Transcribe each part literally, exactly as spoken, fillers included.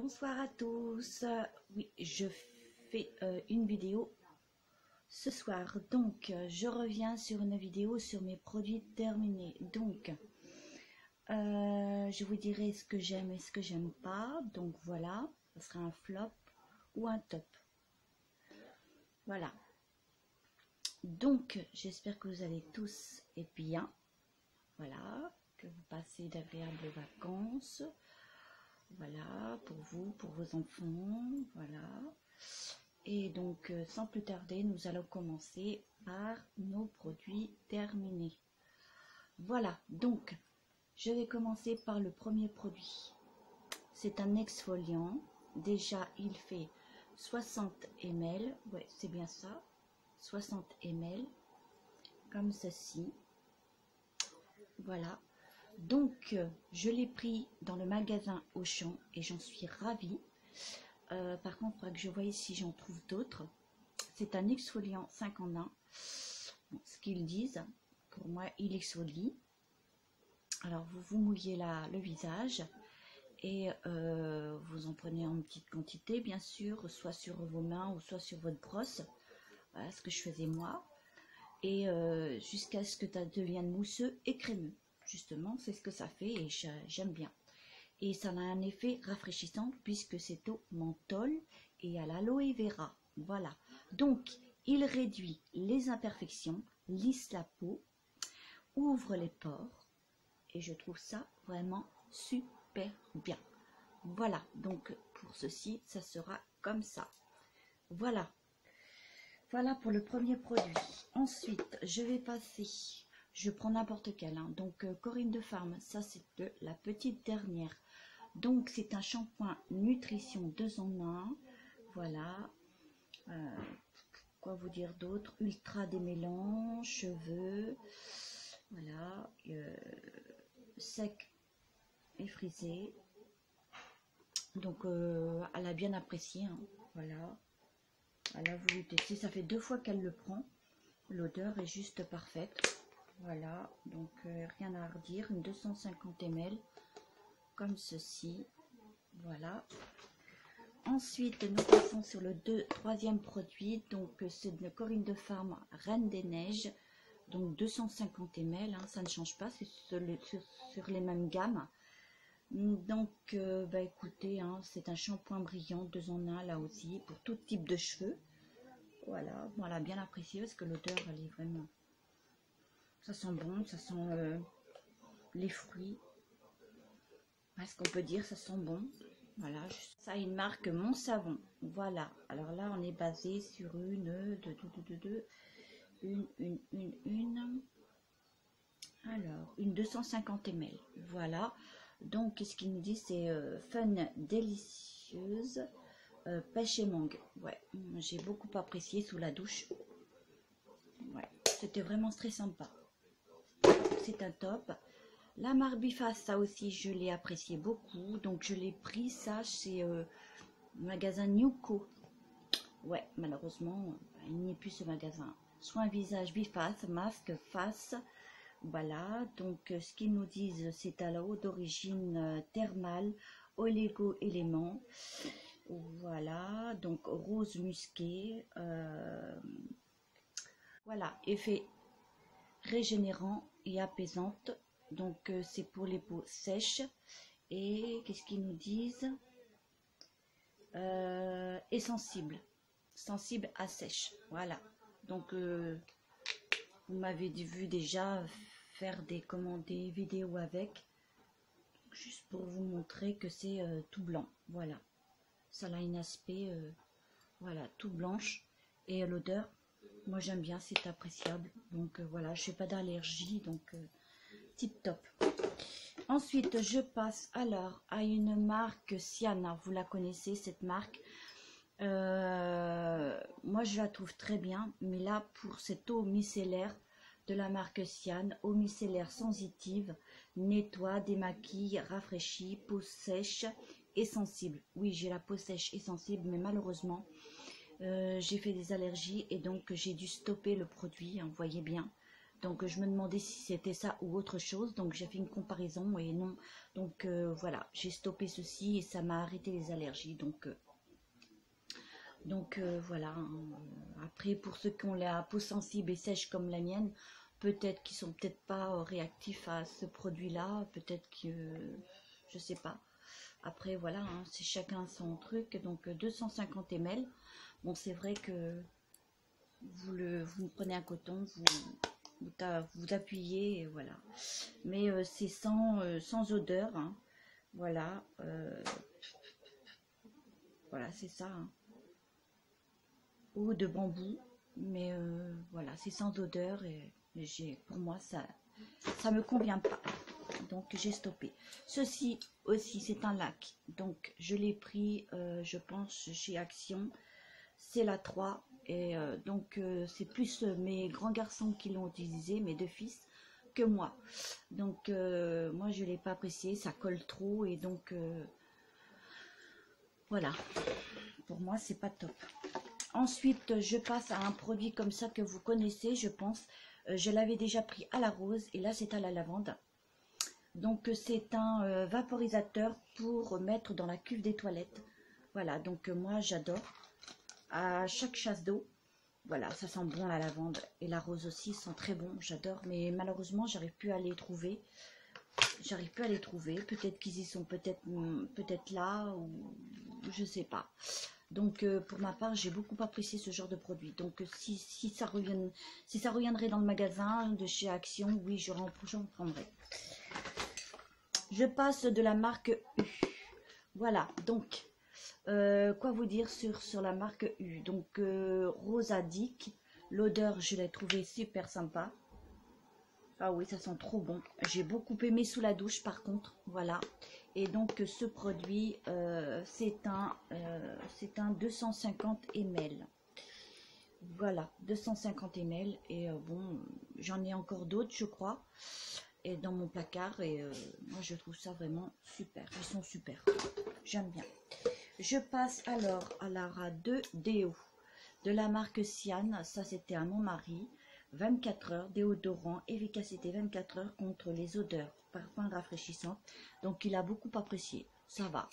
Bonsoir à tous. Oui, je fais euh, une vidéo ce soir. Donc, je reviens sur une vidéo sur mes produits terminés. Donc, euh, je vous dirai ce que j'aime et ce que j'aime pas. Donc, voilà, ce sera un flop ou un top. Voilà. Donc, j'espère que vous allez tous et bien. Voilà, que vous passez d'agréables vacances. Voilà, pour vous, pour vos enfants, voilà. Et donc, sans plus tarder, nous allons commencer par nos produits terminés. Voilà, donc, je vais commencer par le premier produit. C'est un exfoliant. Déjà, il fait soixante millilitres. Ouais, c'est bien ça. soixante millilitres. Comme ceci. Voilà. Donc, je l'ai pris dans le magasin Auchan et j'en suis ravie. Euh, par contre, il faudra que je voie si j'en trouve d'autres. C'est un exfoliant cinq en un. Bon, ce qu'ils disent, pour moi, il exfolie. Alors, vous vous mouillez là le visage et euh, vous en prenez en petite quantité, bien sûr, soit sur vos mains ou soit sur votre brosse. Voilà ce que je faisais moi. Et euh, jusqu'à ce que ça devienne mousseux et crémeux. Justement, c'est ce que ça fait et j'aime bien. Et ça a un effet rafraîchissant puisque c'est au menthol et à l'aloe vera. Voilà. Donc, il réduit les imperfections, lisse la peau, ouvre les pores. Et je trouve ça vraiment super bien. Voilà. Donc, pour ceci, ça sera comme ça. Voilà. Voilà pour le premier produit. Ensuite, je vais passer... Je prends n'importe quel, hein. Donc euh, Corinne de Farm, ça c'est de la petite dernière. Donc c'est un shampoing nutrition deux en un. Voilà. Euh, quoi vous dire d'autre? Ultra démêlant, cheveux. Voilà. Euh, sec et frisé. Donc euh, elle a bien apprécié. Hein. Voilà. Elle a voulu tester. Ça fait deux fois qu'elle le prend. L'odeur est juste parfaite. Voilà, donc euh, rien à redire, une deux cent cinquante millilitres, comme ceci, voilà. Ensuite, nous passons sur le deux, troisième produit, donc c'est de Corinne de Farm, Reine des Neiges, donc deux cent cinquante millilitres, hein, ça ne change pas, c'est sur, sur, sur les mêmes gammes. Donc, euh, bah écoutez, hein, c'est un shampoing brillant, deux en un là aussi, pour tout type de cheveux. Voilà, voilà, bien apprécié parce que l'odeur, elle est vraiment... Ça sent bon, ça sent euh, les fruits. Est-ce qu'on peut dire ça sent bon? Voilà, ça a une marque Mon Savon. Voilà, alors là on est basé sur une, deux, deux, deux, deux, deux, une, une, une, une. Alors, une deux cent cinquante millilitres. Voilà, donc qu'est-ce qu'il nous dit? C'est euh, fun, délicieuse, euh, pêche et mangue. Ouais, j'ai beaucoup apprécié sous la douche. Ouais, c'était vraiment très sympa. C'est un top. La marque Biface, ça aussi je l'ai apprécié beaucoup, donc je l'ai pris ça chez euh, le magasin Newco. Ouais, malheureusement il n'y a plus ce magasin. Soin visage Biface, masque face. Voilà, donc ce qu'ils nous disent, c'est à l'eau d'origine euh, thermale, olégo-éléments. Voilà, donc rose musqué. Euh, voilà, effet régénérant et apaisante. Donc euh, c'est pour les peaux sèches. Et qu'est-ce qu'ils nous disent? euh, Et sensible. Sensible à sèche. Voilà. Donc euh, vous m'avez vu déjà faire des, comment, des vidéos avec. Juste pour vous montrer que c'est euh, tout blanc. Voilà. Ça a un aspect euh, voilà, tout blanche. Et euh, l'odeur, moi j'aime bien, c'est appréciable. Donc euh, voilà, je n'ai pas d'allergie. Donc euh, tip top. Ensuite, je passe alors à une marque Siana. Vous la connaissez, cette marque. Euh, moi, je la trouve très bien. Mais là, pour cette eau micellaire de la marque Siana, eau micellaire sensitive, nettoie, démaquille, rafraîchit, peau sèche et sensible. Oui, j'ai la peau sèche et sensible, mais malheureusement, euh, j'ai fait des allergies et donc j'ai dû stopper le produit. Hein, vous voyez bien. Donc je me demandais si c'était ça ou autre chose, donc j'ai fait une comparaison et non. Donc euh, voilà, j'ai stoppé ceci et ça m'a arrêté les allergies. Donc, euh, donc euh, voilà. Après, pour ceux qui ont la peau sensible et sèche comme la mienne, peut-être qu'ils sont peut-être pas réactifs à ce produit-là, peut-être que je sais pas. Après voilà, hein, c'est chacun son truc. Donc deux cent cinquante millilitres. Bon, c'est vrai que vous le, vous prenez un coton, vous Vous, vous appuyez, et voilà. Mais euh, c'est sans, euh, sans odeur, hein. Voilà. Euh, voilà, c'est ça. Hein. Ou de bambou. Mais euh, voilà, c'est sans odeur. Et, et j'ai, pour moi, ça ça me convient pas. Donc, j'ai stoppé. Ceci aussi, c'est un lac. Donc, je l'ai pris, euh, je pense, chez Action. C'est la trois. Et euh, donc, euh, c'est plus euh, mes grands garçons qui l'ont utilisé, mes deux fils, que moi. Donc, euh, moi, je ne l'ai pas apprécié, ça colle trop. Et donc, euh, voilà. Pour moi, c'est pas top. Ensuite, je passe à un produit comme ça que vous connaissez, je pense. Euh, je l'avais déjà pris à la rose et là, c'est à la lavande. Donc, c'est un euh, vaporisateur pour mettre dans la cuve des toilettes. Voilà, donc euh, moi, j'adore. À chaque chasse d'eau, voilà, ça sent bon la lavande et la rose aussi sent très bon, j'adore, mais malheureusement j'arrive plus à les trouver, j'arrive plus à les trouver, peut-être qu'ils y sont peut-être peut-être là, ou je sais pas. Donc euh, pour ma part, j'ai beaucoup apprécié ce genre de produit, donc si, si, ça, revient, si ça reviendrait dans le magasin de chez Action, oui, j'en prendrai. Je passe de la marque U, voilà, donc... Euh, quoi vous dire sur, sur la marque U. Donc euh, Rosa Dick, l'odeur je l'ai trouvé super sympa. Ah oui, ça sent trop bon. J'ai beaucoup aimé sous la douche par contre, voilà. Et donc ce produit euh, c'est un euh, c'est un deux cent cinquante millilitres. Voilà, deux cent cinquante millilitres. Et euh, bon, j'en ai encore d'autres je crois, et dans mon placard, et euh, moi je trouve ça vraiment super. Ils sont super, j'aime bien. Je passe alors à la deux déo de la marque Sian. Ça, c'était à mon mari. vingt-quatre heures, déodorant, efficacité vingt-quatre heures contre les odeurs, parfum rafraîchissant. Donc, il a beaucoup apprécié. Ça va.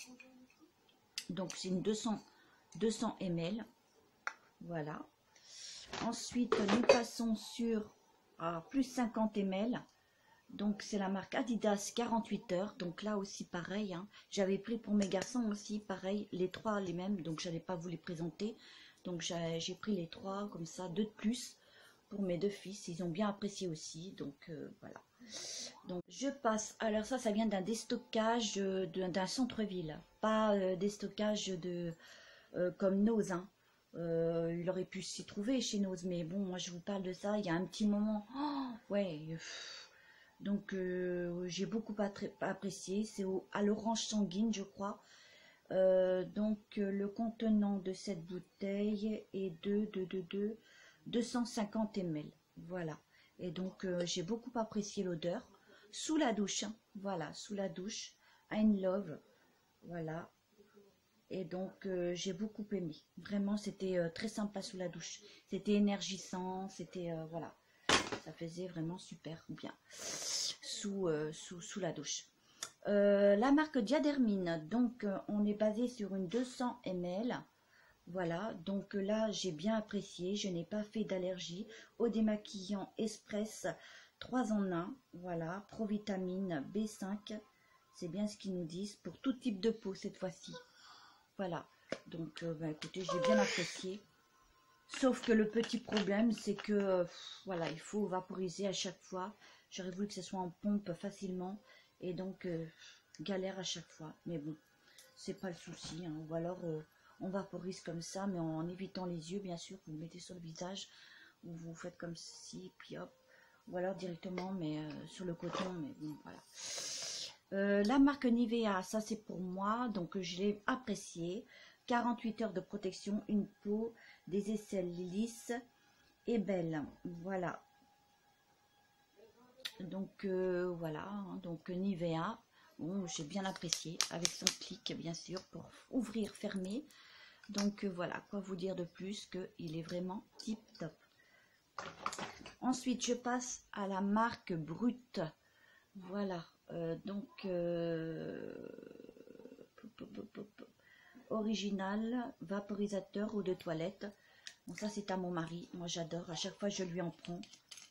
Donc, c'est une deux cents millilitres. Voilà. Ensuite, nous passons sur ah, plus cinquante millilitres. Donc c'est la marque Adidas quarante-huit heures, donc là aussi pareil, hein. J'avais pris pour mes garçons aussi pareil, les trois les mêmes, donc j'allais pas vous les présenter, donc j'ai pris les trois comme ça, deux de plus pour mes deux fils, ils ont bien apprécié aussi, donc euh, voilà. Donc je passe, alors ça ça vient d'un déstockage euh, d'un centre-ville, pas euh, déstockage de euh, comme Nose, hein. Euh, il aurait pu s'y trouver chez Nose, mais bon, moi je vous parle de ça il y a un petit moment, oh, ouais. Pff. Donc, euh, j'ai beaucoup apprécié. C'est à l'orange sanguine, je crois. Euh, donc, euh, le contenant de cette bouteille est de, de, de, de deux cent cinquante millilitres. Voilà. Et donc, euh, j'ai beaucoup apprécié l'odeur. Sous la douche. Hein. Voilà, sous la douche. I love. Voilà. Et donc, euh, j'ai beaucoup aimé. Vraiment, c'était euh, très sympa sous la douche. C'était énergisant. C'était, euh, voilà. Ça faisait vraiment super bien sous, euh, sous, sous la douche. Euh, la marque Diadermine, donc euh, on est basé sur une deux cents millilitres. Voilà, donc euh, là j'ai bien apprécié. Je n'ai pas fait d'allergie au démaquillant Express trois en un. Voilà, provitamine B cinq. C'est bien ce qu'ils nous disent pour tout type de peau cette fois-ci. Voilà, donc euh, bah, écoutez, j'ai bien apprécié. Sauf que le petit problème, c'est que euh, voilà, il faut vaporiser à chaque fois. J'aurais voulu que ce soit en pompe facilement. Et donc, euh, galère à chaque fois. Mais bon, c'est pas le souci. Hein. Ou alors, euh, on vaporise comme ça, mais en, en évitant les yeux, bien sûr. Vous le mettez sur le visage. Ou vous faites comme ceci, puis hop. Ou alors directement, mais euh, sur le coton. Mais bon, voilà. Euh, la marque Nivea, ça c'est pour moi. Donc, je l'ai apprécié. quarante-huit heures de protection, une peau, des aisselles lisses et belles. Voilà. Donc, euh, voilà. Hein, donc, Nivea. Bon, j'ai bien apprécié. Avec son clic, bien sûr, pour ouvrir, fermer. Donc, euh, voilà. Quoi vous dire de plus qu'il est vraiment tip top. Ensuite, je passe à la marque Brut. Voilà, euh, donc euh, original vaporisateur eau de toilette. Bon, ça c'est à mon mari. Moi j'adore. À chaque fois je lui en prends.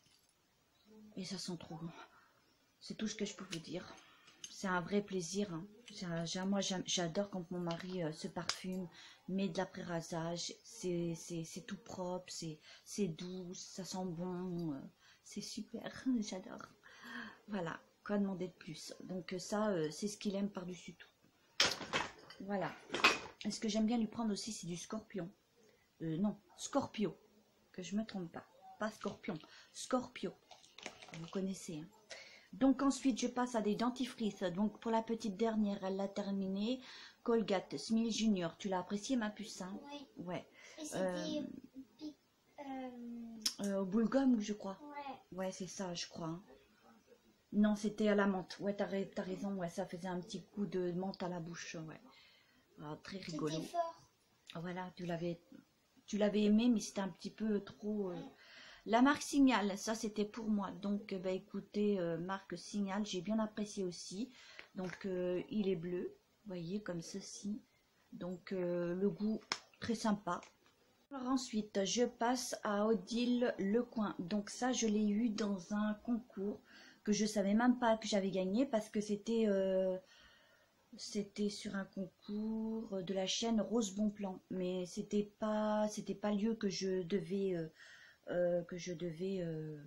Et ça sent trop bon. C'est tout ce que je peux vous dire. C'est un vrai plaisir. Hein. Un, moi j'adore quand mon mari euh, se parfume, met de l'après-rasage. C'est tout propre, c'est doux, ça sent bon. Euh, c'est super, j'adore. Voilà, quoi demander de plus? Donc ça, euh, c'est ce qu'il aime par-dessus tout. Voilà. Et ce que j'aime bien lui prendre aussi, c'est du Scorpion. Euh, non, Scorpio. Que je me trompe pas. Pas Scorpion. Scorpio. Vous connaissez. Hein. Donc ensuite, je passe à des dentifrices. Donc pour la petite dernière, elle l'a terminée. Colgate Smile Junior. Tu l'as apprécié, ma puce? Hein? Oui. Ouais. Euh, euh, euh, au boulgum, je crois. Ouais. Ouais, c'est ça, je crois. Hein. Non, c'était à la menthe. Ouais, t'as as raison. Ouais, ça faisait un petit coup de menthe à la bouche. Ouais. Ah, très rigolo. C'était fort. Voilà, tu l'avais tu l'avais aimé, mais c'était un petit peu trop... Euh... La marque Signal, ça c'était pour moi. Donc, bah, écoutez, euh, marque Signal, j'ai bien apprécié aussi. Donc, euh, il est bleu, vous voyez, comme ceci. Donc, euh, le goût, très sympa. Alors ensuite, je passe à Odile Lecoin. Donc ça, je l'ai eu dans un concours que je savais même pas que j'avais gagné parce que c'était... Euh, C'était sur un concours de la chaîne Rose Bonplan, mais c'était pas, c'était pas lieu que je devais, euh, euh, que je devais, euh,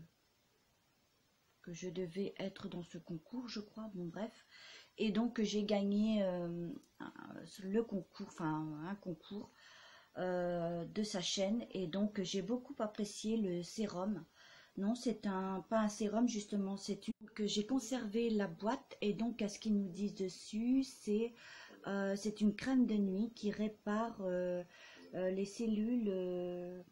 que je devais être dans ce concours, je crois. Bon bref, et donc j'ai gagné euh, le concours, enfin un concours euh, de sa chaîne, et donc j'ai beaucoup apprécié le sérum. Non, c'est un pas un sérum justement, c'est une que j'ai conservé la boîte et donc à ce qu'ils nous disent dessus, c'est euh, c'est une crème de nuit qui répare euh, euh, les cellules euh,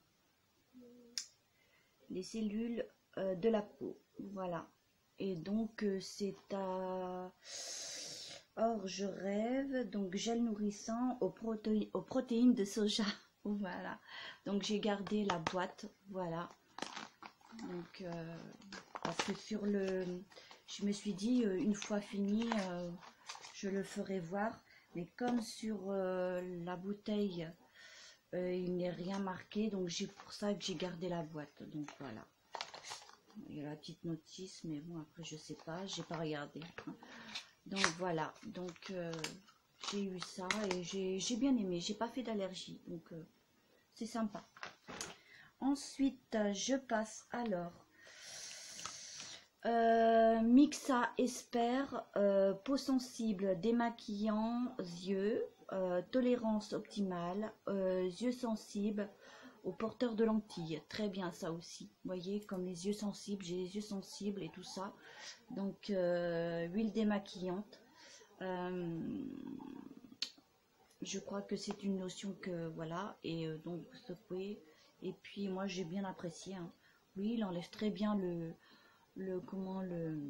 les cellules euh, de la peau. Voilà. Et donc euh, c'est à Or je rêve, donc gel nourrissant aux, proté aux protéines de soja. Voilà. Donc j'ai gardé la boîte, voilà. Donc, euh, parce que sur le... Je me suis dit, euh, une fois fini, euh, je le ferai voir. Mais comme sur euh, la bouteille, euh, il n'est rien marqué, donc c'est pour ça que j'ai gardé la boîte. Donc voilà. Il y a la petite notice, mais bon, après, je sais pas, j'ai pas regardé. Donc voilà. Donc, euh, j'ai eu ça et j'ai bien aimé. J'ai pas fait d'allergie, donc euh, c'est sympa. Ensuite, je passe alors euh, Mixa Esper, euh, peau sensible, démaquillant, yeux, euh, tolérance optimale, euh, yeux sensibles aux porteurs de lentilles. Très bien ça aussi. Vous voyez, comme les yeux sensibles, j'ai les yeux sensibles et tout ça. Donc, euh, huile démaquillante. Euh, je crois que c'est une notion que, voilà, et euh, donc vous secouez. Et puis moi j'ai bien apprécié. Hein. Oui, il enlève très bien le, le comment le,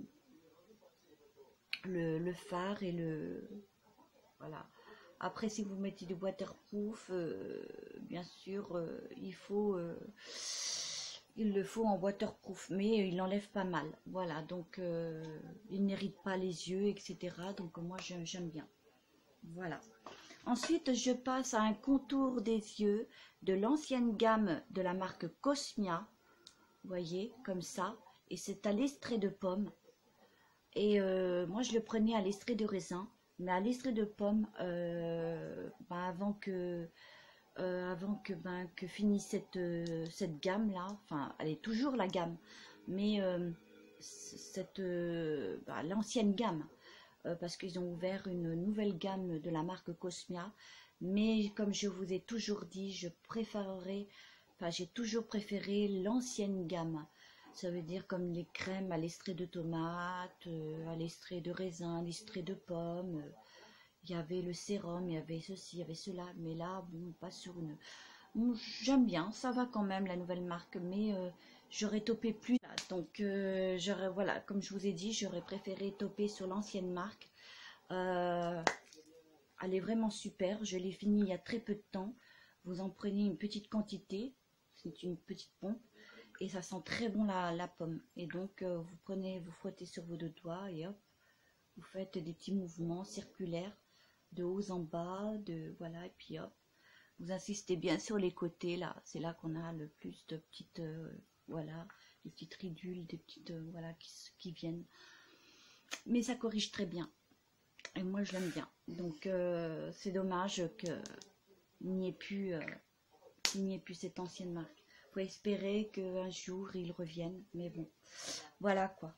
le, le fard et le voilà. Après si vous mettez du waterproof, euh, bien sûr euh, il faut euh, il le faut en waterproof, mais il enlève pas mal. Voilà, donc euh, il n'irrite pas les yeux, et cetera. Donc moi j'aime bien. Voilà. Ensuite, je passe à un contour des yeux de l'ancienne gamme de la marque Cosmia. Vous voyez, comme ça. Et c'est à l'extrait de pomme. Et euh, moi, je le prenais à l'extrait de raisin. Mais à l'extrait de pomme, euh, ben, avant que, euh, avant que, ben, que finisse cette, euh, cette gamme-là, enfin, elle est toujours la gamme, mais euh, cette, euh, ben, l'ancienne gamme. Euh, parce qu'ils ont ouvert une nouvelle gamme de la marque Cosmia, mais comme je vous ai toujours dit, je préférerais, enfin j'ai toujours préféré l'ancienne gamme. Ça veut dire comme les crèmes à l'extrait de tomate, euh, à l'extrait de raisin, à l'extrait de pomme. Euh, il y avait le sérum, il y avait ceci, il y avait cela, mais là, bon, pas sur une... Bon, j'aime bien, ça va quand même la nouvelle marque, mais euh, j'aurais topé plus. Donc, euh, j'aurais, voilà, comme je vous ai dit, j'aurais préféré toper sur l'ancienne marque. Euh, elle est vraiment super. Je l'ai fini il y a très peu de temps. Vous en prenez une petite quantité. C'est une petite pompe. et ça sent très bon la, la pomme. Et donc euh, vous prenez, vous frottez sur vos deux doigts et hop, vous faites des petits mouvements circulaires de haut en bas, de voilà, et puis hop, vous insistez bien sur les côtés là, c'est là qu'on a le plus de petites, euh, voilà, des petites ridules, des petites, euh, voilà, qui, qui viennent. Mais ça corrige très bien. Et moi je l'aime bien. Donc euh, c'est dommage qu'il n'y ait plus, euh, qu'il n'y ait plus cette ancienne marque. Faut espérer qu'un jour ils reviennent. Mais bon, voilà quoi.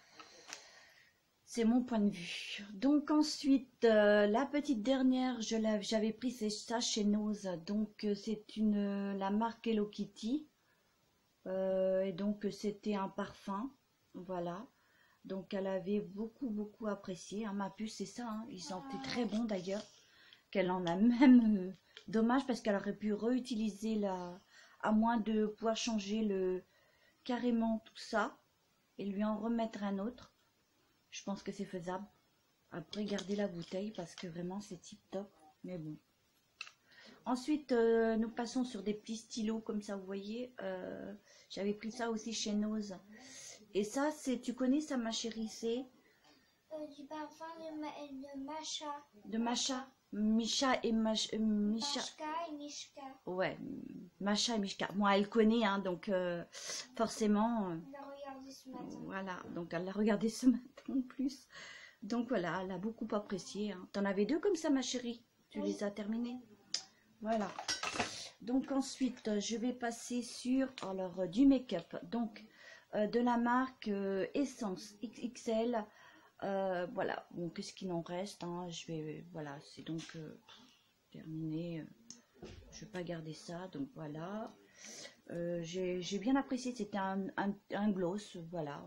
C'est mon point de vue. Donc ensuite, euh, la petite dernière, je j'avais pris ça chez Nose. Donc euh, c'est une euh, la marque Hello Kitty. Euh, et donc c'était un parfum. Voilà. Donc elle avait beaucoup beaucoup apprécié. Hein, ma puce, c'est ça. Hein, il sentait très bon d'ailleurs. Qu'elle en a même... Euh, dommage parce qu'elle aurait pu réutiliser la... À moins de pouvoir changer le carrément tout ça. Et lui en remettre un autre. Je pense que c'est faisable. Après, garder la bouteille parce que vraiment c'est tip top. Mais bon. Ensuite, euh, nous passons sur des petits stylos comme ça, vous voyez. Euh, J'avais pris ça aussi chez Nose. Et ça, c'est, tu connais ça, ma chérie, c'est euh, du parfum de, ma, de Macha. De Macha. Misha et Mach, euh, Misha. Machka et Mishka. Ouais, Macha et Mishka. Moi, elle connaît, hein, donc euh, forcément. Euh, on l'a regardé ce matin. Voilà, donc elle l'a regardé ce matin en plus. Donc voilà, elle a beaucoup apprécié. Hein. T'en avais deux comme ça, ma chérie. Tu oui. les as terminés. Voilà. Donc ensuite, je vais passer sur alors euh, du make-up. Donc euh, de la marque euh, Essence X X L. Euh, voilà. Bon, qu'est-ce qu'il en reste hein, je vais, voilà, c'est donc euh, terminé. Je vais pas garder ça. Donc voilà. Euh, J'ai bien apprécié. C'était un, un, un gloss. Voilà.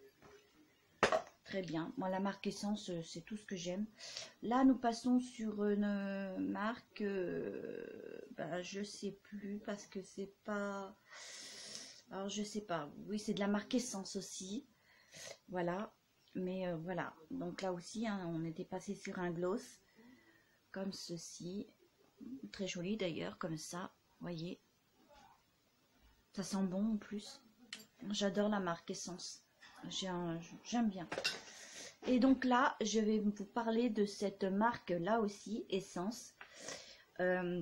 Très bien. Moi, la marque Essence, c'est tout ce que j'aime. Là, nous passons sur une marque, euh, ben, je sais plus parce que c'est pas... Alors, je sais pas. Oui, c'est de la marque Essence aussi. Voilà. Mais euh, voilà. Donc là aussi, hein, on était passé sur un gloss comme ceci. Très joli d'ailleurs, comme ça. Voyez. Ça sent bon en plus. J'adore la marque Essence. J'aime bien. Et donc là, je vais vous parler de cette marque là aussi, Essence. Euh,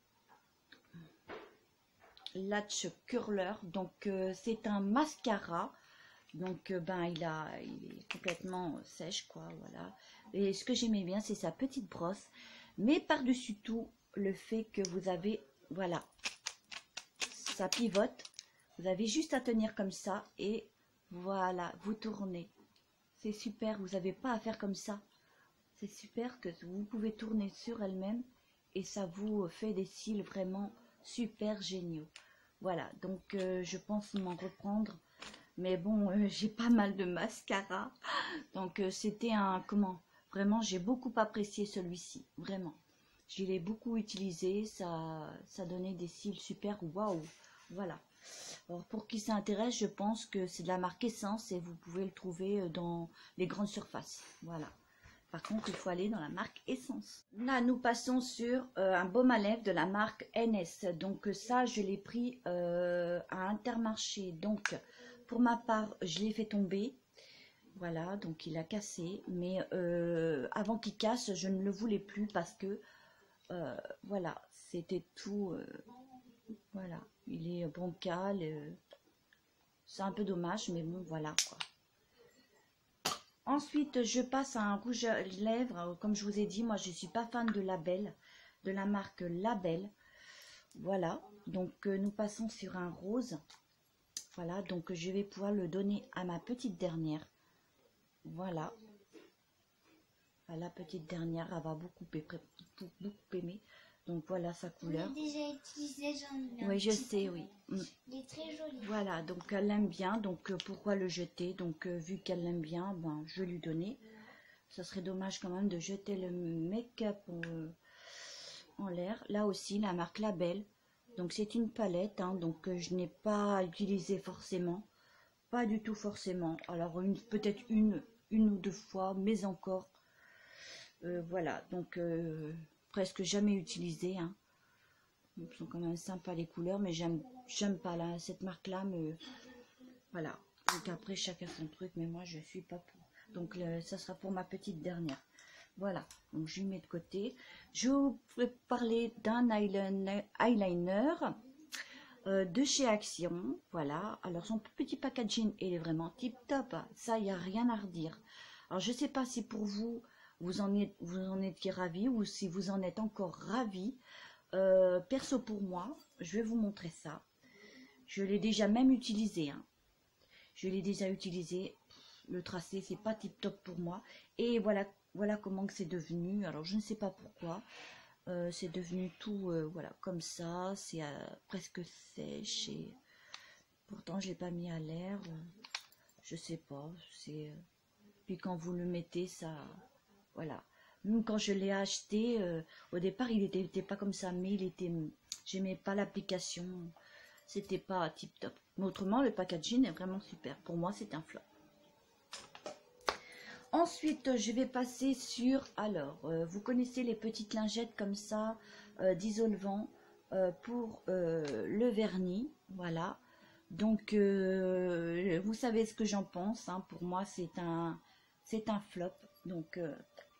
Lash Curler. Donc euh, c'est un mascara. Donc euh, ben il a, il est complètement sèche quoi, voilà. Et ce que j'aimais bien, c'est sa petite brosse. Mais par-dessus tout, le fait que vous avez, voilà, ça pivote. Vous avez juste à tenir comme ça et voilà, vous tournez. C'est super, vous n'avez pas à faire comme ça. C'est super que vous pouvez tourner sur elle-même et ça vous fait des cils vraiment super géniaux. Voilà, donc euh, je pense m'en reprendre. Mais bon, euh, j'ai pas mal de mascara. Donc euh, c'était un, comment, vraiment j'ai beaucoup apprécié celui-ci, vraiment. Je l'ai beaucoup utilisé, ça, ça donnait des cils super, waouh, voilà. Alors pour qui s'intéresse, je pense que c'est de la marque Essence et vous pouvez le trouver dans les grandes surfaces. Voilà. Par contre, il faut aller dans la marque Essence. Là, nous passons sur euh, un baume à lèvres de la marque N S. Donc ça, je l'ai pris euh, à Intermarché. Donc pour ma part, je l'ai fait tomber. Voilà, donc il a cassé. Mais euh, avant qu'il casse, je ne le voulais plus parce que euh, voilà, c'était tout. Euh, voilà. Il est bancal, euh, c'est un peu dommage, mais bon, voilà quoi. Ensuite, je passe à un rouge à lèvres. Comme je vous ai dit, moi, je suis pas fan de Label, de la marque Label. Voilà, donc euh, nous passons sur un rose. Voilà, donc je vais pouvoir le donner à ma petite dernière. Voilà. À la petite dernière, elle va beaucoup, beaucoup aimer. Donc voilà sa couleur. Je l'ai déjà utilisé, j'en ai. Oui, je sais, oui. Mm. Il est très joli. Voilà, donc elle l'aime bien, donc euh, pourquoi le jeter? Donc euh, vu qu'elle l'aime bien, ben je lui donnais. Ça serait dommage quand même de jeter le make-up euh, en l'air. Là aussi, la marque Label. Donc c'est une palette, hein, donc euh, je n'ai pas utilisé forcément. Pas du tout forcément. Alors peut-être une, une ou deux fois, mais encore. Euh, voilà, donc euh, presque jamais utilisé. Hein. Ils sont quand même sympas les couleurs, mais j'aime j'aime pas là, cette marque là me Voilà. Donc après, chacun son truc, mais moi, je suis pas pour. Donc, le, ça sera pour ma petite dernière. Voilà. Donc, je mets de côté. Je vais vous parler d'un eyeliner, eyeliner euh, de chez Action. Voilà. Alors, son petit packaging, il est vraiment tip top. Ça, il n'y a rien à redire. Alors, je ne sais pas si pour vous, vous en êtes, vous en étiez ravis ou si vous en êtes encore ravis. Euh, perso pour moi, je vais vous montrer ça. Je l'ai déjà même utilisé. Hein. Je l'ai déjà utilisé. Le tracé, c'est pas tip top pour moi. Et voilà, voilà comment que c'est devenu. Alors, je ne sais pas pourquoi. Euh, c'est devenu tout, euh, voilà, comme ça. C'est euh, presque sèche. Et pourtant, je l'ai pas mis à l'air. Je sais pas. C'est. Puis quand vous le mettez, ça, voilà. Nous, quand je l'ai acheté, euh, au départ, il était, était pas comme ça, mais il était, j'aimais pas l'application. C'était pas tip top. Mais autrement, le packaging est vraiment super. Pour moi, c'est un flop. Ensuite, je vais passer sur, alors, euh, vous connaissez les petites lingettes comme ça, euh, d'isolvant euh, pour euh, le vernis, voilà. Donc, euh, vous savez ce que j'en pense, hein. Pour moi, c'est un, c'est un flop. Donc, euh,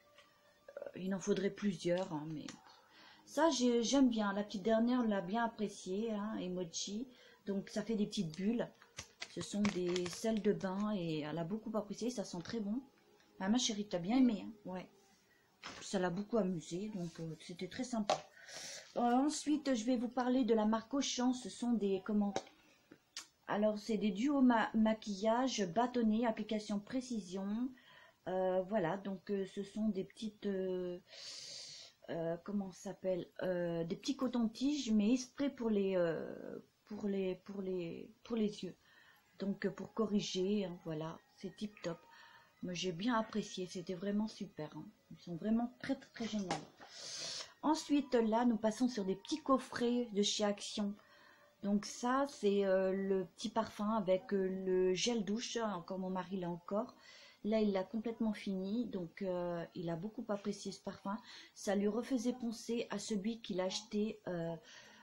il en faudrait plusieurs, hein, mais ça, j'aime bien. La petite dernière l'a bien apprécié, hein, emoji. Donc, ça fait des petites bulles. Ce sont des sels de bain et elle a beaucoup apprécié. Ça sent très bon. Ah, ma chérie, t'as bien aimé, hein, ouais. Ça l'a beaucoup amusé, donc euh, c'était très sympa. Euh, ensuite, je vais vous parler de la marque Auchan. Ce sont des, comment? Alors, c'est des duos ma maquillage bâtonné, application précision. Euh, voilà, donc euh, ce sont des petites... Euh, euh, comment ça s'appelle, euh, des petits cotons-tiges, mais exprès pour les, euh, pour les, pour les, pour les yeux. Donc pour corriger, hein, voilà, c'est tip top. Moi j'ai bien apprécié, c'était vraiment super. Hein. Ils sont vraiment très très, très géniaux. Ensuite là, nous passons sur des petits coffrets de chez Action. Donc ça, c'est euh, le petit parfum avec euh, le gel douche. Encore mon mari l'a encore. Là, il l'a complètement fini, donc euh, il a beaucoup apprécié ce parfum. Ça lui refaisait penser à celui qu'il a acheté euh,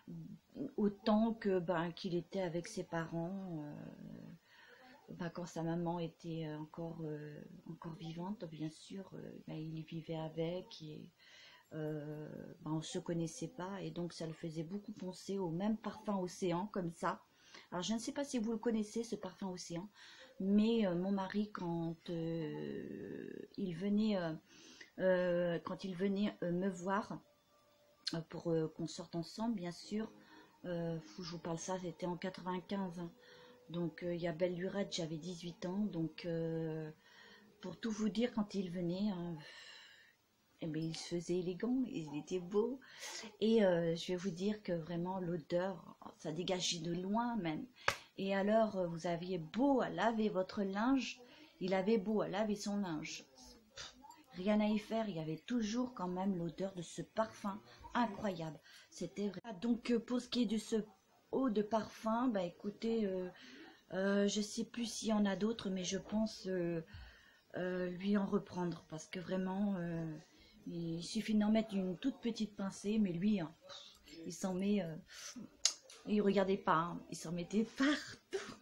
autant que ben, qu'il était avec ses parents, euh, ben, quand sa maman était encore, euh, encore vivante, bien sûr. Euh, ben, il y vivait avec et euh, ben, on ne se connaissait pas. Et donc, ça le faisait beaucoup penser au même parfum Océan, comme ça. Alors, je ne sais pas si vous le connaissez, ce parfum Océan. Mais euh, mon mari, quand euh, il venait, euh, euh, quand il venait euh, me voir euh, pour euh, qu'on sorte ensemble, bien sûr, euh, faut que je vous parle ça, c'était en quatre-vingt-quinze. Hein. Donc euh, il y a belle lurette, j'avais dix-huit ans. Donc euh, pour tout vous dire, quand il venait, hein, eh bien, il se faisait élégant, il était beau. Et euh, je vais vous dire que vraiment l'odeur, ça dégageait de loin même. Et alors, vous aviez beau à laver votre linge, il avait beau à laver son linge. Pff, rien à y faire, il y avait toujours quand même l'odeur de ce parfum incroyable. C'était vrai. Donc, pour ce qui est de ce eau de parfum, bah écoutez, euh, euh, je ne sais plus s'il y en a d'autres, mais je pense euh, euh, lui en reprendre. Parce que vraiment, euh, il suffit d'en mettre une toute petite pincée, mais lui, hein, il s'en met... Euh, il regardait pas, hein. Il s'en mettait partout.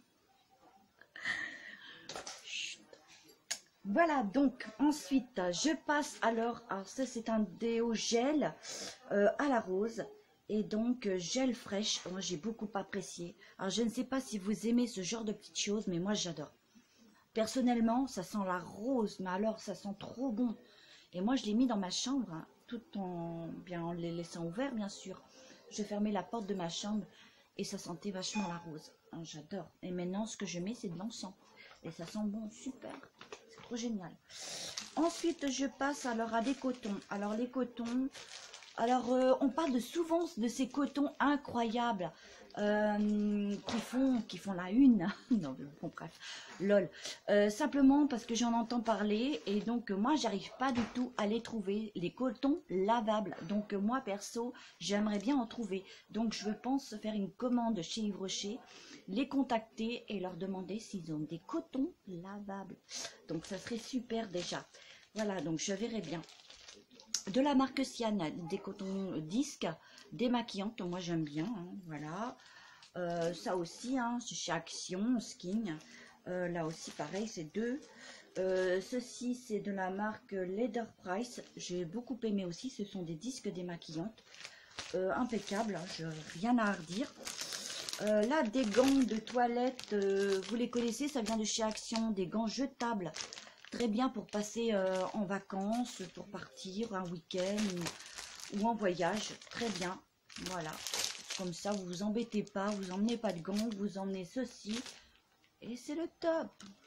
Chut. Voilà, donc ensuite, je passe alors, alors ça c'est un déo gel euh, à la rose. Et donc, euh, gel fraîche, moi j'ai beaucoup apprécié. Alors je ne sais pas si vous aimez ce genre de petites choses, mais moi j'adore. Personnellement, ça sent la rose, mais alors ça sent trop bon. Et moi je l'ai mis dans ma chambre, hein, tout en, bien, en les laissant ouverts bien sûr. Je fermais la porte de ma chambre. Et ça sentait vachement la rose. Hein, j'adore. Et maintenant, ce que je mets, c'est de l'encens. Et ça sent bon, super. C'est trop génial. Ensuite, je passe alors à des cotons. Alors, les cotons... Alors, euh, on parle de souvent de ces cotons incroyables euh, qui, font, qui font la une. Non, mais bon, bref, lol. Euh, simplement parce que j'en entends parler et donc moi, j'arrive pas du tout à les trouver, les cotons lavables. Donc moi, perso, j'aimerais bien en trouver. Donc je pense faire une commande chez Yves Rocher, les contacter et leur demander s'ils ont des cotons lavables. Donc ça serait super déjà. Voilà, donc je verrai bien. De la marque Sian, des cotons disques démaquillantes, moi j'aime bien, hein, voilà. Euh, ça aussi, hein, c'est chez Action, Skin. Euh, là aussi, pareil, c'est deux. Euh, ceci, c'est de la marque Leather Price. J'ai beaucoup aimé aussi. Ce sont des disques démaquillantes. Euh, impeccables, hein, je rien à redire. Euh, là, des gants de toilette. Euh, vous les connaissez, ça vient de chez Action. Des gants jetables. Très bien pour passer euh, en vacances, pour partir un week-end ou, ou en voyage. Très bien. Voilà. Comme ça, vous vous embêtez pas. Vous emmenez pas de gants. Vous emmenez ceci. Et c'est le top.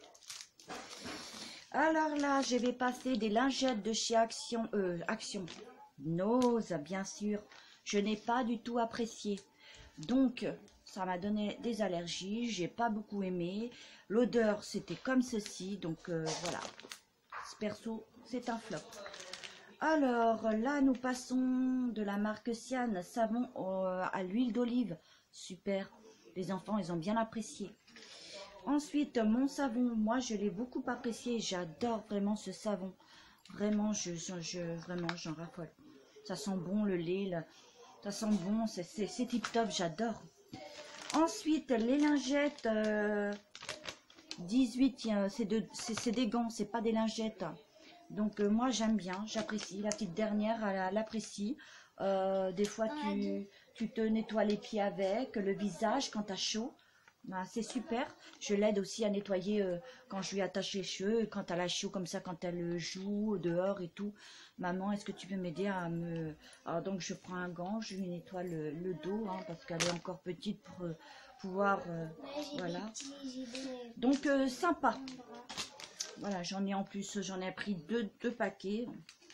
Alors là, je vais passer des lingettes de chez Action. Euh, Action. Nose, bien sûr. Je n'ai pas du tout apprécié. Donc, ça m'a donné des allergies. J'ai pas beaucoup aimé. L'odeur, c'était comme ceci. Donc, euh, voilà. Perso, c'est un flop. Alors, là, nous passons de la marque Sian, savon euh, à l'huile d'olive. Super. Les enfants, ils ont bien apprécié. Ensuite, mon savon, moi, je l'ai beaucoup apprécié. J'adore vraiment ce savon. Vraiment, je, je, je vraiment, j'en raffole. Ça sent bon, le lait. Le, ça sent bon, c'est tip top, j'adore. Ensuite, les lingettes. Euh, dix-huit, c'est de, des gants, c'est pas des lingettes. Donc, euh, moi, j'aime bien, j'apprécie. La petite dernière, elle, elle apprécie. Euh, des fois, tu, tu te nettoies les pieds avec, le visage quand tu as chaud. Ben, c'est super. Je l'aide aussi à nettoyer euh, quand je lui attache les cheveux, quand elle a chaud comme ça, quand elle joue dehors et tout. Maman, est-ce que tu peux m'aider à me... Alors, donc, je prends un gant, je lui nettoie le, le dos, hein, parce qu'elle est encore petite pour euh, pouvoir... Euh, voilà. Donc, euh, sympa. Voilà, j'en ai en plus, j'en ai pris deux, deux paquets.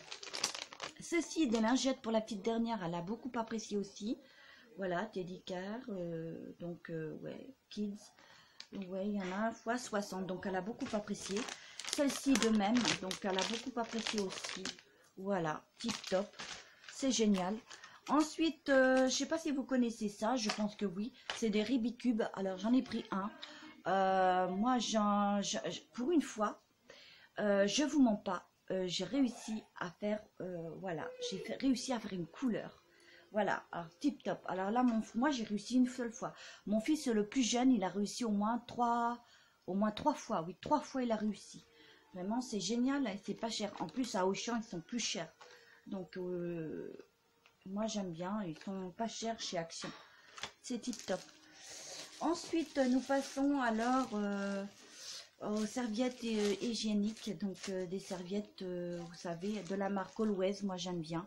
Ceci, des lingettes pour la petite dernière, elle a beaucoup apprécié aussi. Voilà, Teddy Car, euh, donc, euh, ouais, Kids. Ouais, il y en a un fois soixante, donc elle a beaucoup apprécié. Celle-ci de même, donc elle a beaucoup apprécié aussi. Voilà, tip top, c'est génial. Ensuite, euh, je ne sais pas si vous connaissez ça, je pense que oui. C'est des Rubik's. Alors, j'en ai pris un. Euh, moi, j'en, pour une fois, euh, je vous mens pas, euh, j'ai réussi à faire, euh, voilà, j'ai réussi à faire une couleur. Voilà, alors tip top. Alors là, mon, moi, j'ai réussi une seule fois. Mon fils, le plus jeune, il a réussi au moins trois, au moins trois fois. Oui, trois fois, il a réussi. Vraiment, c'est génial, c'est pas cher. En plus, à Auchan, ils sont plus chers. Donc, euh, moi, j'aime bien. Ils sont pas chers chez Action. C'est tip top. Ensuite, nous passons alors euh, aux serviettes euh, hygiéniques. Donc, euh, des serviettes, euh, vous savez, de la marque Always. Moi, j'aime bien.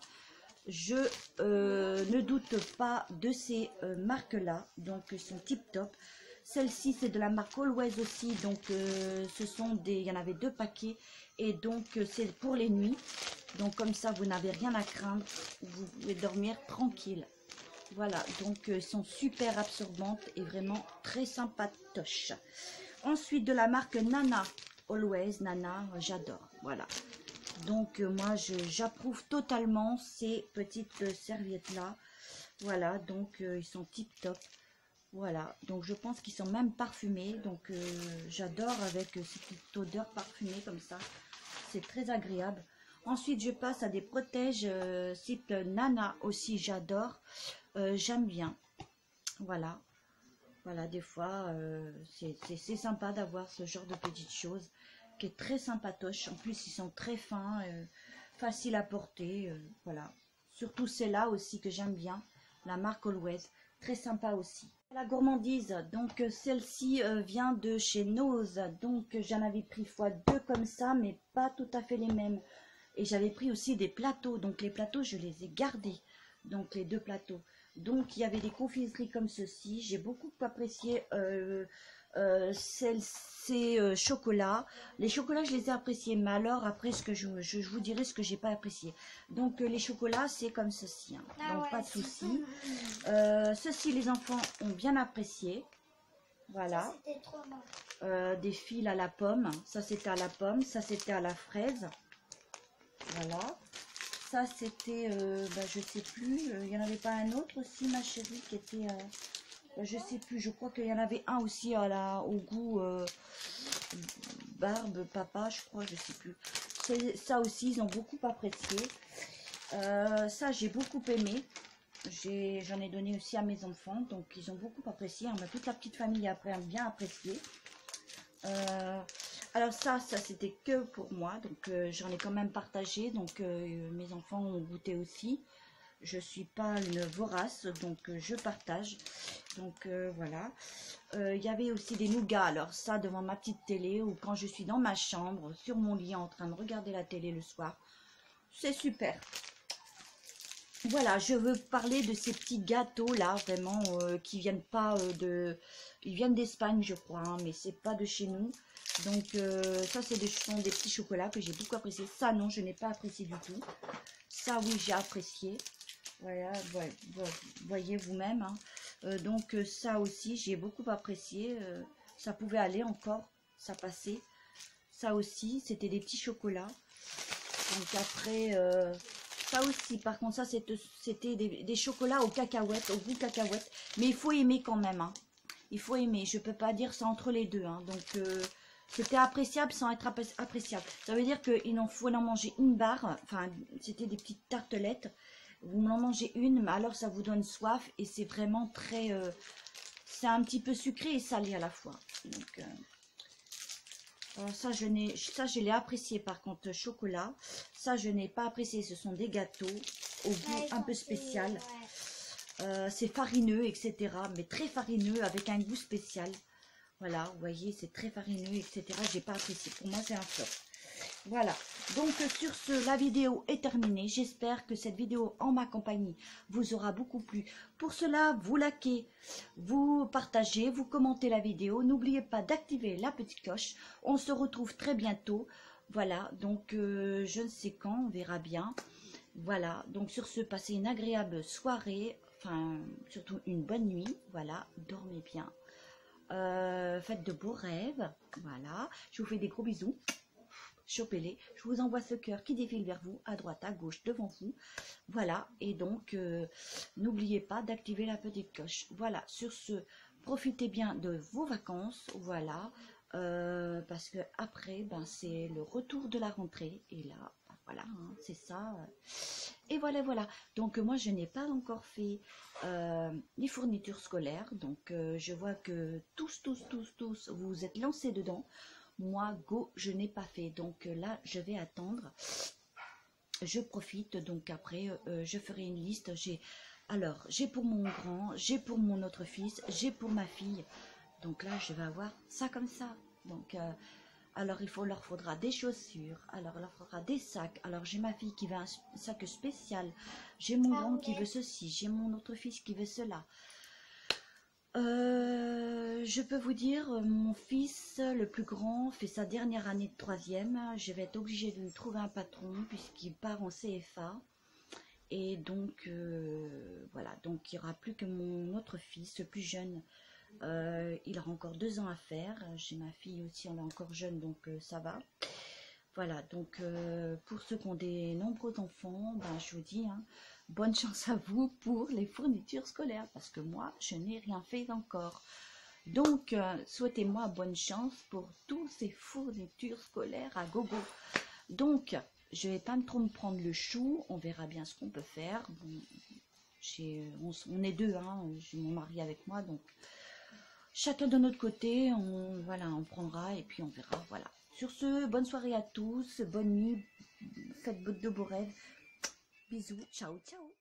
Je euh, ne doute pas de ces euh, marques-là. Donc, ils sont tip top. Celle-ci, c'est de la marque Always aussi. Donc, euh, ce sont des... Il y en avait deux paquets. Et donc, euh, c'est pour les nuits. Donc, comme ça, vous n'avez rien à craindre. Vous pouvez dormir tranquille. Voilà, donc euh, sont super absorbantes et vraiment très sympatoches. Ensuite, de la marque Nana, Always, Nana, j'adore. Voilà. Donc, euh, moi, j'approuve totalement ces petites euh, serviettes-là. Voilà, donc euh, ils sont tip top. Voilà, donc je pense qu'ils sont même parfumés. Donc, euh, j'adore avec euh, cette petite odeur parfumée comme ça. C'est très agréable. Ensuite, je passe à des protèges euh, site Nana aussi, j'adore. Euh, J'aime bien. Voilà. Voilà, des fois, euh, c'est sympa d'avoir ce genre de petites choses qui est très sympatoche. En plus, ils sont très fins, euh, faciles à porter. Euh, voilà. Surtout celle-là aussi que j'aime bien. La marque Always. Très sympa aussi. La gourmandise. Donc, celle-ci euh, vient de chez Nose. Donc, j'en avais pris fois deux comme ça, mais pas tout à fait les mêmes. Et j'avais pris aussi des plateaux. Donc, les plateaux, je les ai gardés. Donc, les deux plateaux. Donc, il y avait des confiseries comme ceci. J'ai beaucoup apprécié euh, euh, ces euh, chocolats. Les chocolats, je les ai appréciés. Mais alors, après, ce que je, je, je vous dirai ce que j'ai pas apprécié. Donc, euh, les chocolats, c'est comme ceci. Hein. Ah Donc, ouais, pas de souci. Euh, ceci, les enfants ont bien apprécié. Voilà. C'était trop bon. Euh, des fils à la pomme. Ça, c'était à la pomme. Ça, c'était à la fraise. Voilà. Ça, c'était, euh, bah, je sais plus, il euh, n'y en avait pas un autre aussi, ma chérie, qui était, euh, bah, je sais plus, je crois qu'il y en avait un aussi à la, au goût euh, barbe, papa, je crois, je sais plus. Ça aussi, ils ont beaucoup apprécié. Euh, ça, j'ai beaucoup aimé. J'en ai, ai donné aussi à mes enfants, donc ils ont beaucoup apprécié. Hein, toute la petite famille après a bien apprécié. Euh, alors ça, ça c'était que pour moi, donc euh, j'en ai quand même partagé, donc euh, mes enfants ont goûté aussi. Je suis pas une vorace, donc euh, je partage. Donc euh, voilà. Il euh, y avait aussi des nougats, alors ça devant ma petite télé, ou quand je suis dans ma chambre, sur mon lit, en train de regarder la télé le soir. C'est super. Voilà, je veux parler de ces petits gâteaux là, vraiment, euh, qui viennent pas euh, de... Ils viennent d'Espagne, je crois, hein, mais c'est pas de chez nous. Donc euh, ça, c'est des, sont des petits chocolats que j'ai beaucoup apprécié. Ça, non, je n'ai pas apprécié du tout. Ça, oui, j'ai apprécié. Voilà, ouais, ouais, voyez vous-même. Hein. Euh, donc euh, ça aussi, j'ai beaucoup apprécié. Euh, ça pouvait aller encore, ça passait. Ça aussi, c'était des petits chocolats. Donc après... Euh, ça aussi, par contre, ça c'était des, des chocolats aux cacahuètes, au goût cacahuètes. Mais il faut aimer quand même. Hein. Il faut aimer. Je ne peux pas dire ça entre les deux. Hein. Donc, euh, c'était appréciable sans être appréciable. Ça veut dire qu'il en faut en manger une barre. Enfin, c'était des petites tartelettes. Vous en mangez une, mais alors ça vous donne soif. Et c'est vraiment très... Euh, c'est un petit peu sucré et salé à la fois. Donc... Euh, Alors ça, je n'ai, ça, je l'ai apprécié par contre, chocolat. Ça, je n'ai pas apprécié. Ce sont des gâteaux au goût Ouais, un peu spécial. Ouais. Euh, c'est farineux, et cetera. Mais très farineux, avec un goût spécial. Voilà, vous voyez, c'est très farineux, et cetera. J'ai pas apprécié. Pour moi, c'est un flop. Voilà, donc sur ce, la vidéo est terminée. J'espère que cette vidéo en ma compagnie vous aura beaucoup plu. Pour cela, vous likez, vous partagez, vous commentez la vidéo. N'oubliez pas d'activer la petite cloche. On se retrouve très bientôt. Voilà, donc euh, je ne sais quand, on verra bien. Voilà, donc sur ce, passez une agréable soirée, enfin surtout une bonne nuit. Voilà, dormez bien. Euh, faites de beaux rêves. Voilà, je vous fais des gros bisous. Chopez-les, je vous envoie ce cœur qui défile vers vous, à droite, à gauche, devant vous. Voilà, et donc, euh, n'oubliez pas d'activer la petite cloche. Voilà, sur ce, profitez bien de vos vacances, voilà, euh, parce que après, ben, c'est le retour de la rentrée, et là, ben, voilà, hein, c'est ça. Et voilà, voilà. Donc, moi, je n'ai pas encore fait euh, les fournitures scolaires, donc euh, je vois que tous, tous, tous, tous, vous vous êtes lancés dedans. Moi, go, je n'ai pas fait. Donc euh, là, je vais attendre. Je profite. Donc après, euh, je ferai une liste. J'ai alors, j'ai pour mon grand, j'ai pour mon autre fils, j'ai pour ma fille. Donc là, je vais avoir ça comme ça. Donc, euh, alors il faut, leur faudra des chaussures. Alors, il leur faudra des sacs. Alors, j'ai ma fille qui veut un sac spécial. J'ai mon grand qui veut ceci. J'ai mon autre fils qui veut cela. Euh, je peux vous dire, mon fils, le plus grand, fait sa dernière année de troisième. Je vais être obligée de lui trouver un patron puisqu'il part en C F A. Et donc, euh, voilà, donc il n'y aura plus que mon autre fils, le plus jeune. Euh, il aura encore deux ans à faire. J'ai ma fille aussi, elle est encore jeune, donc euh, ça va. Voilà, donc euh, pour ceux qui ont des nombreux enfants, ben, je vous dis, hein, bonne chance à vous pour les fournitures scolaires, parce que moi, je n'ai rien fait encore. Donc, euh, souhaitez-moi bonne chance pour tous ces fournitures scolaires à gogo. Donc, je ne vais pas trop me prendre le chou, on verra bien ce qu'on peut faire. Bon, on, on est deux, hein, j'ai mon mari avec moi, donc chacun de notre côté, on, voilà, on prendra et puis on verra, voilà. Sur ce, bonne soirée à tous, bonne nuit, faites de beaux rêves. Bisous, ciao, ciao.